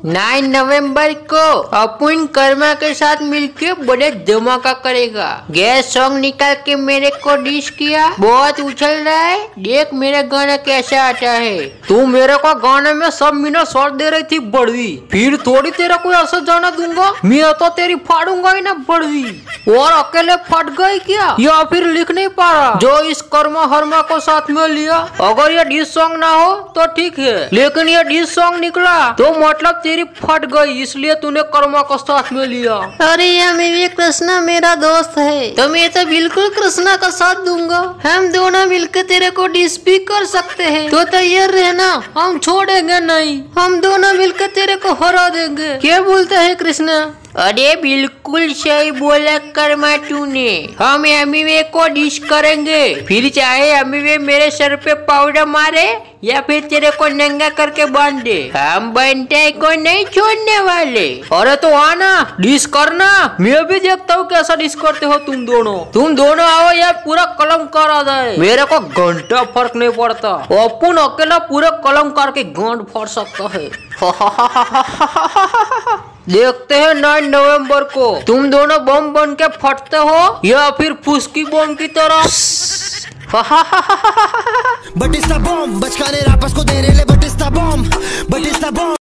9 नवंबर को अपन कर्मा के साथ मिलके बड़े धमाका करेगा। गैस सॉन्ग निकाल के मेरे को डिश किया, बहुत उछल रहा है, देख मेरा गाना कैसा आता है। तू मेरे को गाने में सब मीना शॉट दे रही थी बड़वी, फिर थोड़ी तेरा कोई ऐसा जाना दूंगा। मैं तो तेरी फाड़ूंगा ही ना बड़वी। और अकेले फट गई क्या या फिर लिख नहीं पा रहा जो इस कर्मा हरमा को साथ में लिया। अगर ये डिश सॉन्ग ना हो तो ठीक है, लेकिन ये डिश सॉन्ग निकला तो मतलब तेरी फट गई, इसलिए तूने कर्मा को साथ में लिया। अरे यार मेरी कृष्णा मेरा दोस्त है तो मैं तो बिल्कुल कृष्णा का साथ दूंगा। हम दोनों मिलकर तेरे को डिस भी कर सकते हैं, तो तैयार रहना, हम छोड़ेंगे नहीं। हम दोनों मिलकर तेरे को हरा देंगे। क्या बोलता है कृष्णा? अरे बिल्कुल सही बोला कर्मा तूने। हम एमिवे को डिश करेंगे, फिर चाहे एमिवे मेरे सर पे पाउडर मारे या फिर तेरे को नंगा करके बांध दे, हम बंटे को नहीं छोड़ने वाले। अरे तो आना डिश करना, मैं भी देखता हूँ कैसा डिश करते हो तुम दोनों आओ यार, पूरा कलमकार आ जाए, मेरे को घंटा फर्क नहीं पड़ता। अपन अकेला पूरा कलमकार के गांड फाड़ सकता है। देखते हैं 9 नवंबर को तुम दोनों बम बन के फटते हो या फिर फुसकी बम की तरह। But it's the bomb, बचकाने रापस को दे रहे ले, but it's the bomb, but it's the bomb।